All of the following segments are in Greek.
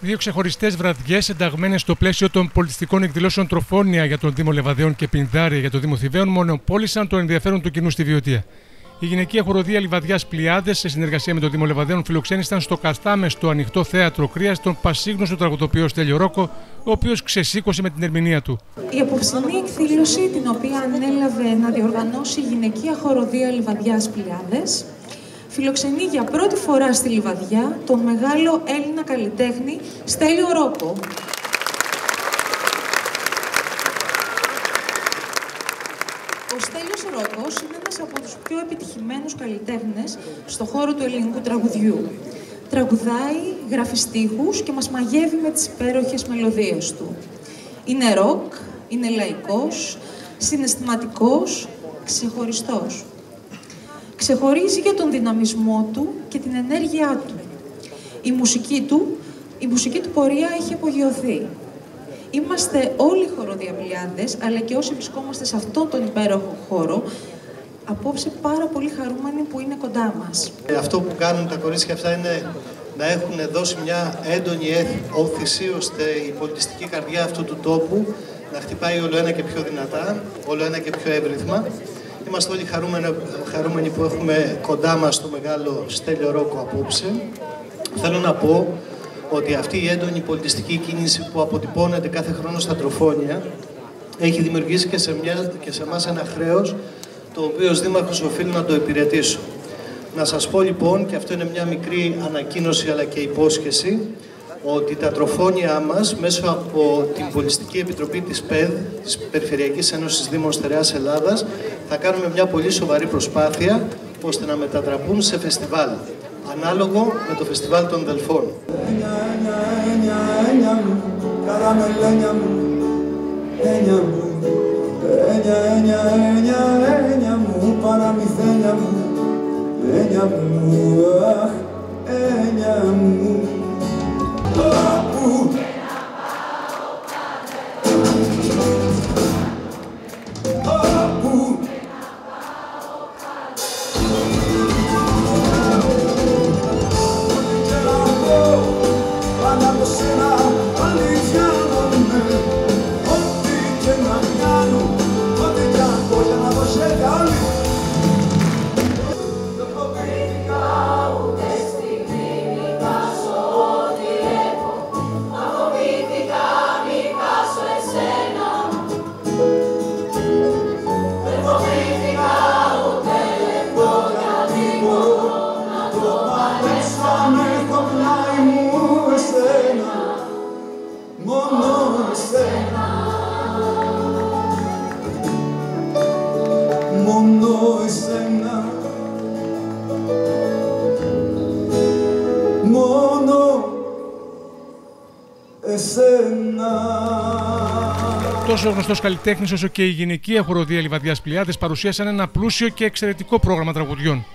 Δύο ξεχωριστές βραδιές ενταγμένες στο πλαίσιο των πολιτιστικών εκδηλώσεων Τροφόνια για τον Δήμο Λεβαδιών και Πινδάρια για τον Δήμο Θηβαίων μονοπόλησαν το ενδιαφέρον του κοινού στη Βιωτία. Η γυναικεία χοροδία Λιβαδιάς Πλιάδες, σε συνεργασία με τον Δήμο Λεβαδιών, φιλοξένησαν στο Καστάμεστο ανοιχτό θέατρο Κρίας τον πασίγνωστο τραγουδοποιό Στέλιο Ρόκο, ο οποίος ξεσήκωσε με την ερμηνεία του. Η απόψινή εκδήλωση, την οποία ανέλαβε να διοργανώσει η γυναικεία χοροδία Λιβαδιάς Πλιάδες, φιλοξενεί για πρώτη φορά στη Λιβαδιά τον μεγάλο Έλληνα καλλιτέχνη Στέλιο Ρόκο. Ο Στέλιος Ρόκος είναι ένας από τους πιο επιτυχημένους καλλιτέχνες στον χώρο του ελληνικού τραγουδιού. Τραγουδάει, γράφει στίχους και μας μαγεύει με τις υπέροχες μελωδίες του. Είναι ροκ, είναι λαϊκός, συναισθηματικός, ξεχωριστός. Ξεχωρίζει για τον δυναμισμό του και την ενέργειά του. Η μουσική του πορεία έχει απογειωθεί. Είμαστε όλοι χοροδιαπλιάδες, αλλά και όσοι βρισκόμαστε σε αυτόν τον υπέροχο χώρο, απόψε πάρα πολύ χαρούμενοι που είναι κοντά μας. Αυτό που κάνουν τα κορίτσια αυτά είναι να έχουν δώσει μια έντονη όθηση, ώστε η πολιτιστική καρδιά αυτού του τόπου να χτυπάει όλο ένα και πιο δυνατά, όλο ένα και πιο εύρυθμα. Είμαστε όλοι χαρούμενοι που έχουμε κοντά μας το μεγάλο Στέλιο Ρόκο απόψε. Θέλω να πω ότι αυτή η έντονη πολιτιστική κίνηση που αποτυπώνεται κάθε χρόνο στα Τροφόνια έχει δημιουργήσει και σε εμάς ένα χρέος, το οποίο ως Δήμαρχος οφείλω να το υπηρετήσω. Να σας πω λοιπόν, και αυτό είναι μια μικρή ανακοίνωση αλλά και υπόσχεση, ότι τα Τροφόνια μας, μέσω από την Πολιτιστική Επιτροπή της ΠΕΔ, της Περιφερειακής Ένωσης Δήμων Στερεάς Ελλάδας, θα κάνουμε μια πολύ σοβαρή προσπάθεια ώστε να μετατραπούν σε φεστιβάλ, ανάλογο με το Φεστιβάλ των Δελφών. Τόσο ο γνωστός καλλιτέχνης όσο και η γυναικεία χοροδία Λιβαδιάς Πλιάδες παρουσίασαν ένα πλούσιο και εξαιρετικό πρόγραμμα τραγουδιών.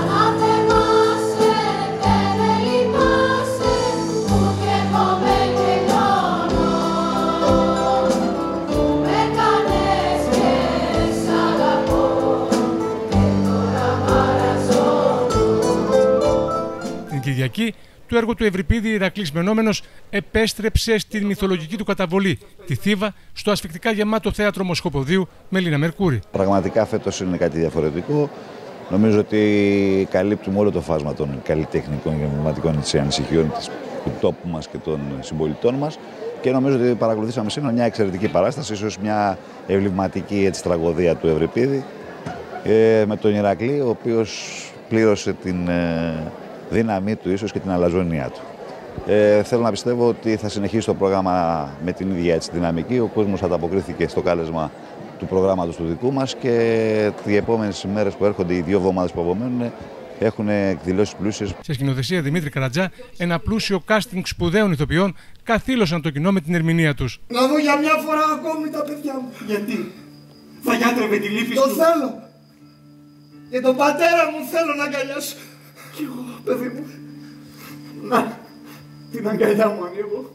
Την Κυριακή, το έργο του Ευρυπίδη Ηρακλής Μενόμενος επέστρεψε στην μυθολογική του καταβολή, τη Θήβα, στο ασφικτικά γεμάτο θέατρο Μοσχοποδίου με Λίνα Μερκούρη. Πραγματικά φέτος είναι κάτι διαφορετικό. Νομίζω ότι καλύπτουμε όλο το φάσμα των καλλιτεχνικών και εμβληματικών ανησυχιών του τόπου μας και των συμπολιτών μας. Και νομίζω ότι παρακολουθήσαμε σήμερα μια εξαιρετική παράσταση, ίσως μια εμβληματική τραγωδία του Ευρυπίδη, με τον Ηρακλή, ο οποίος πλήρωσε την δύναμή του ίσως και την αλαζονία του. Θέλω να πιστεύω ότι θα συνεχίσει το πρόγραμμα με την ίδια δυναμική. Ο κόσμος ανταποκρίθηκε στο κάλεσμα του προγράμματος του δικού μας και οι επόμενες ημέρες που έρχονται, οι 2 εβδομάδες που απομένουν, έχουν εκδηλώσεις πλούσιες. Σε σκηνοθεσία Δημήτρη Καρατζά, ένα πλούσιο casting σπουδαίων ηθοποιών καθήλωσαν το κοινό με την ερμηνεία τους. Να δω για μια φορά ακόμη τα παιδιά μου. Γιατί? Θα γιάτρευε τη λύπη σου. Το θέλω. Και τον πατέρα μου θέλω να αγκαλιάσω. Κι εγώ, παιδί μου. Να, την αγκαλιά μου ανοίγω.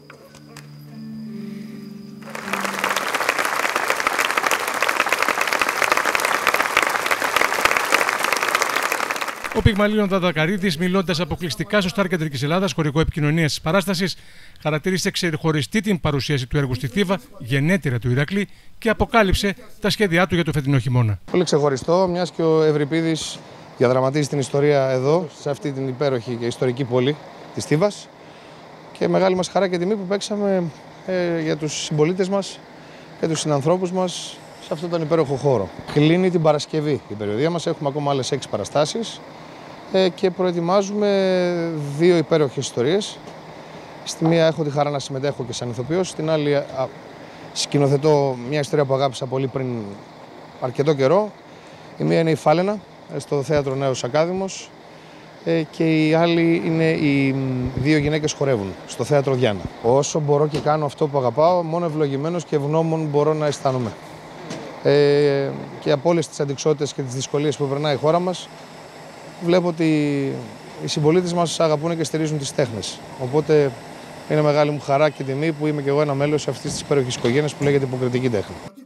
Ο Πυγμαλίων Δαδακαρίδης, μιλώντας αποκλειστικά στο Σταρ Κεντρικής Ελλάδας, χορηγό επικοινωνίας της παράστασης, χαρακτήρισε ξεχωριστή την παρουσίαση του έργου στη Θήβα, γενέτειρα του Ηρακλή, και αποκάλυψε τα σχέδιά του για το φετινό χειμώνα. Πολύ ξεχωριστό, μιας και ο Ευρυπίδης διαδραματίζει την ιστορία εδώ, σε αυτή την υπέροχη και ιστορική πόλη της Θήβας. Και μεγάλη μας χαρά και τιμή που παίξαμε για τους συμπολίτες μας και τους συνανθρώπους μας σε αυτόν τον υπέροχο χώρο. Κλείνει την Παρασκευή η περιοδία μας, έχουμε ακόμα άλλες 6 παραστάσεις και προετοιμάζουμε 2 υπέροχες ιστορίες. Στη μία έχω τη χαρά να συμμετέχω και σαν ηθοποιός, στην άλλη σκηνοθετώ μια ιστορία που αγάπησα πολύ πριν αρκετό καιρό. Η μία είναι η Φάλαινα, στο Θέατρο Νέος Ακάδημος, και η άλλη είναι οι 2 γυναίκες χορεύουν, στο Θέατρο Διάνα. Όσο μπορώ και κάνω αυτό που αγαπάω, μόνο ευλογημένος και ευγνώμων μπορώ να αισθάνομαι. Και από όλες τις αντιξότητες και τις δυσκολίες που περνάει η χώρα μας, βλέπω ότι οι συμπολίτες μας αγαπούν και στηρίζουν τις τέχνες. Οπότε είναι μεγάλη μου χαρά και τιμή που είμαι και εγώ ένα μέλος αυτής της υπέροχης οικογένειας που λέγεται υποκριτική τέχνη.